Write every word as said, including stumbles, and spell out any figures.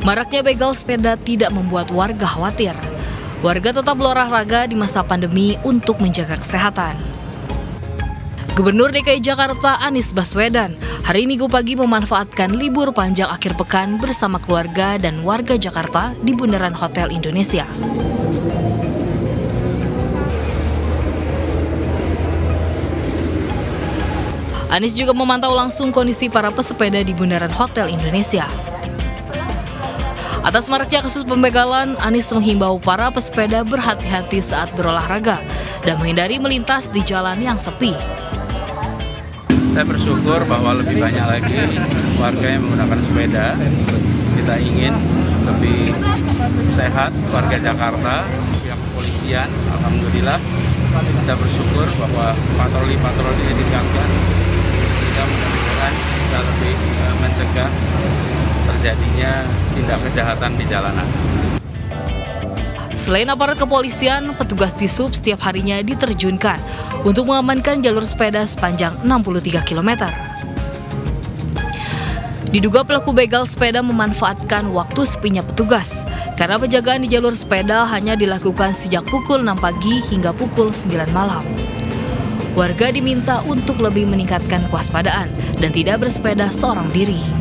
Maraknya begal sepeda tidak membuat warga khawatir. Warga tetap berolahraga di masa pandemi untuk menjaga kesehatan. Gubernur D K I Jakarta Anies Baswedan hari Minggu pagi memanfaatkan libur panjang akhir pekan bersama keluarga dan warga Jakarta di Bundaran Hotel Indonesia. Anies juga memantau langsung kondisi para pesepeda di Bundaran Hotel Indonesia. Atas maraknya kasus pembegalan, Anies menghimbau para pesepeda berhati-hati saat berolahraga dan menghindari melintas di jalan yang sepi. Saya bersyukur bahwa lebih banyak lagi warga yang menggunakan sepeda. Kita ingin lebih sehat warga Jakarta, pihak kepolisian. Alhamdulillah kita bersyukur bahwa patroli-patroli yang ditingkatkan sehingga mudah-mudahan bisa lebih mencegah terjadinya tindak kejahatan di jalanan. Selain aparat kepolisian, petugas Dishub setiap harinya diterjunkan untuk mengamankan jalur sepeda sepanjang enam puluh tiga kilometer. Diduga pelaku begal sepeda memanfaatkan waktu sepinya petugas, karena penjagaan di jalur sepeda hanya dilakukan sejak pukul enam pagi hingga pukul sembilan malam. Warga diminta untuk lebih meningkatkan kewaspadaan dan tidak bersepeda seorang diri.